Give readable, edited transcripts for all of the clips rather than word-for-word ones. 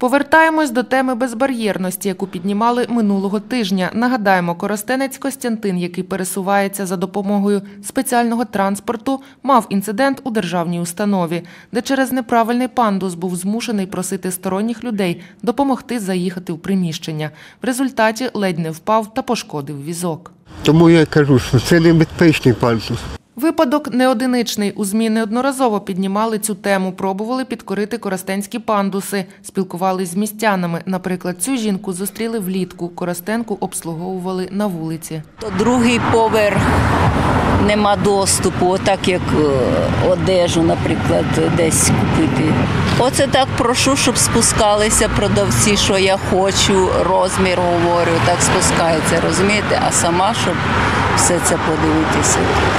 Повертаємось до теми безбар'єрності, яку піднімали минулого тижня. Нагадаємо, коростенець Костянтин, який пересувається за допомогою спеціального транспорту, мав інцидент у державній установі, де через неправильний пандус був змушений просити сторонніх людей допомогти заїхати в приміщення. В результаті ледь не впав та пошкодив візок. Тому я кажу, що це не безпечний пандус. Випадок не одиничний. У ЗМІ неодноразово піднімали цю тему, пробували підкорити коростенські пандуси, спілкувались з містянами. Наприклад, цю жінку зустріли влітку, Коростенку обслуговували на вулиці. Другий поверх нема доступу, отак як одежу, наприклад, десь купити. Оце так прошу, щоб спускалися продавці, що я хочу, розмір говорю, так спускаються, розумієте? А сама, щоб все це подивитися.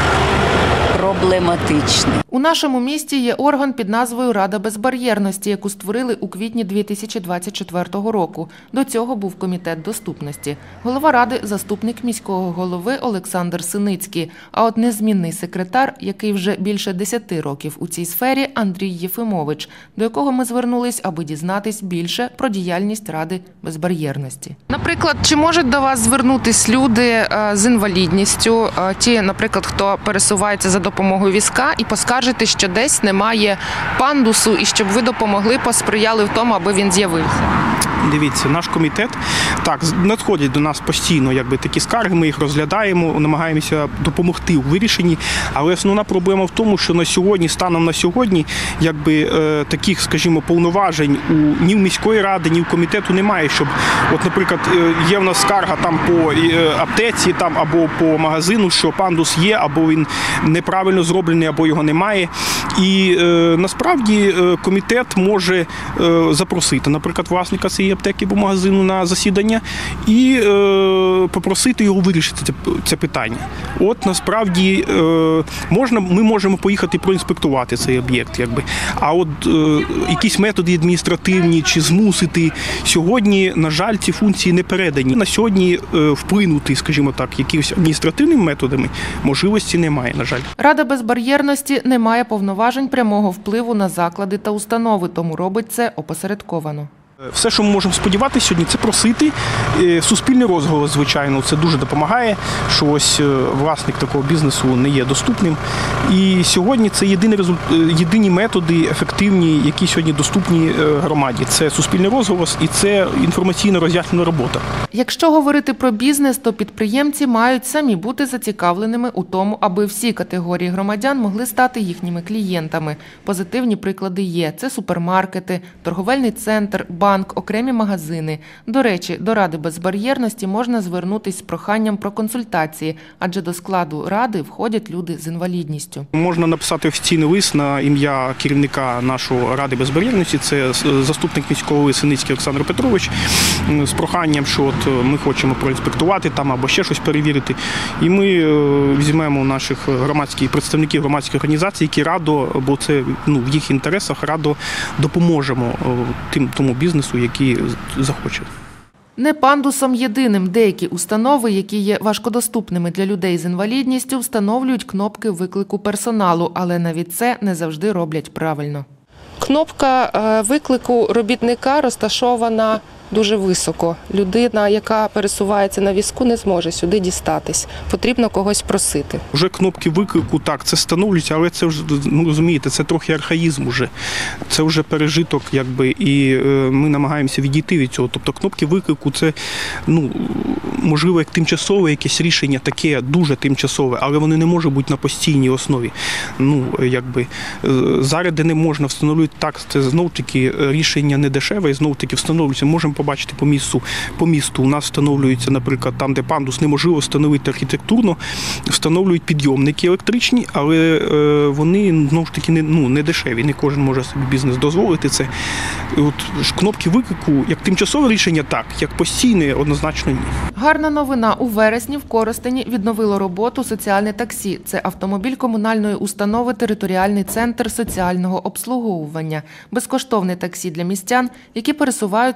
Проблематичне. У нашому місті є орган під назвою «Рада безбар'єрності», яку створили у квітні 2024 року. До цього був комітет доступності. Голова ради – заступник міського голови Олександр Синицький. А от незмінний секретар, який вже більше 10 років у цій сфері, Андрій Єфимович, до якого ми звернулись, аби дізнатись більше про діяльність Ради безбар'єрності. Наприклад, чи можуть до вас звернутись люди з інвалідністю, ті, наприклад, хто пересувається за допомогою візка, і поскаржити, що десь немає пандусу, і щоб ви допомогли, посприяли в тому, аби він з'явився? Дивіться, наш комітет, так, надходять до нас постійно такі скарги, ми їх розглядаємо, намагаємося допомогти у вирішенні, але основна проблема в тому, що на сьогодні, станом на сьогодні, таких, скажімо, повноважень ні в міської ради, ні в комітету немає, щоб, от, наприклад, є в нас скарга там по аптеці там, або по магазину, що пандус є, або він неправильно зроблений, або його немає. І насправді комітет може запросити, наприклад, власника цієї аптеки або магазину на засідання і попросити його вирішити це питання. От насправді ми можемо поїхати проінспектувати цей об'єкт, а от якісь методи адміністративні чи змусити сьогодні, на жаль, ці функції не передані. На сьогодні вплинути, скажімо так, якимось адміністративними методами можливості немає, на жаль. Рада безбар'єрності не має повноважень прямого впливу на заклади та установи, тому робить це опосередковано. Все, що ми можемо сподіватися сьогодні, це просити. Суспільний розголос, звичайно, це дуже допомагає, що ось власник такого бізнесу не є доступним. І сьогодні це єдині методи ефективні, які сьогодні доступні громаді. Це суспільний розголос і це інформаційно-роз'яснена робота. Якщо говорити про бізнес, то підприємці мають самі бути зацікавленими у тому, аби всі категорії громадян могли стати їхніми клієнтами. Позитивні приклади є. Це супермаркети, торговельний центр, банк, окремі магазини. До речі, до Ради безбар'єрності можна звернутися з проханням про консультації, адже до складу Ради входять люди з інвалідністю. Можна написати офіційний лист на ім'я керівника нашої Ради безбар'єрності, це заступник міського голови Синицький Олександр Петрович, з проханням, що от ми хочемо проінспектувати там або ще щось перевірити. І ми візьмемо наших представників громадських організацій, які радо, бо це в їх інтересах, радо допоможемо тому бізнесу, який захоче. Не пандусом єдиним. Деякі установи, які є важкодоступними для людей з інвалідністю, встановлюють кнопки виклику персоналу, але навіть це не завжди роблять правильно. Кнопка виклику робітника розташована дуже високо. Людина, яка пересувається на візку, не зможе сюди дістатись. Потрібно когось просити. Вже кнопки виклику, так, це встановлюється, але це вже, розумієте, це трохи архаїзм уже. Це вже пережиток, і ми намагаємося відійти від цього. Тобто кнопки виклику – це, можливо, як тимчасове якесь рішення, таке дуже тимчасове, але вони не можуть бути на постійній основі. Зараз, де не можна встановлювати, так, це знов-таки рішення не дешеве, і знов-таки встановлюється. Можемо побачити по місту. У нас встановлюється, наприклад, там, де пандус неможливо встановити архітектурно, встановлюють підйомники електричні, але вони, знову ж таки, не дешеві. Не кожен може собі бізнес дозволити це. От кнопки виклику, як тимчасове рішення, так, як постійне, однозначно ні. Гарна новина. У вересні в Коростені відновило роботу соціальне таксі. Це автомобіль комунальної установи «Територіальний центр соціального обслуговування». Безкоштовне таксі для містян, які пересуваються за допомогою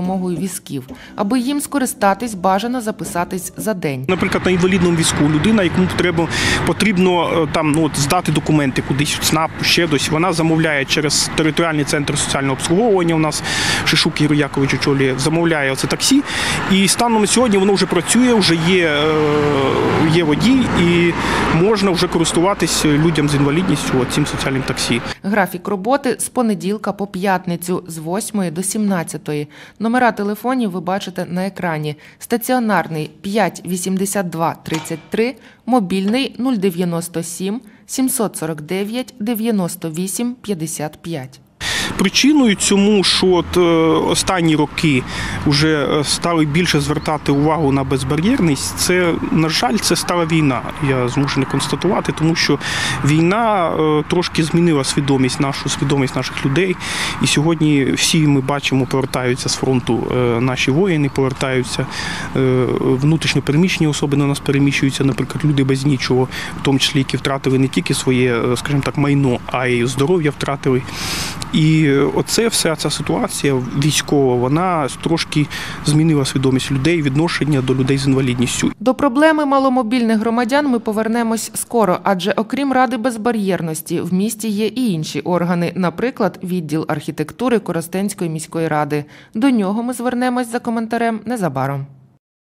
допомогою візків. Аби їм скористатись, бажано записатись за день. Наприклад, на інвалідному візку людина, якому потрібно здати документи кудись в ЦНАП, ще десь, вона замовляє через територіальний центр соціального обслуговування, у нас Шишук Ігор Якович очолює, замовляє оце таксі. І станом на сьогодні воно вже працює, вже є водій і можна вже користуватись людям з інвалідністю цим соціальним таксі. Графік роботи з понеділка по п'ятницю з 8 до 17. Номера телефонів ви бачите на екрані. Стаціонарний 5 82 33, мобільний 097 749 98 55. Причиною цьому, що останні роки вже стали більше звертати увагу на безбар'єрність, це, на жаль, це стала війна. Я змушений констатувати, тому що війна трошки змінила свідомість наших людей. І сьогодні всі ми бачимо, повертаються з фронту наші воїни, повертаються внутрішньо переміщені особи до нас переміщуються, наприклад, люди без нічого, в тому числі, які втратили не тільки своє, скажімо так, майно, а й здоров'я втратили. І вся ця ситуація військова, вона трошки змінила свідомість людей, відношення до людей з інвалідністю. До проблеми маломобільних громадян ми повернемось скоро, адже окрім Ради безбар'єрності, в місті є і інші органи, наприклад, відділ архітектури Коростенської міської ради. До нього ми звернемось за коментарем незабаром.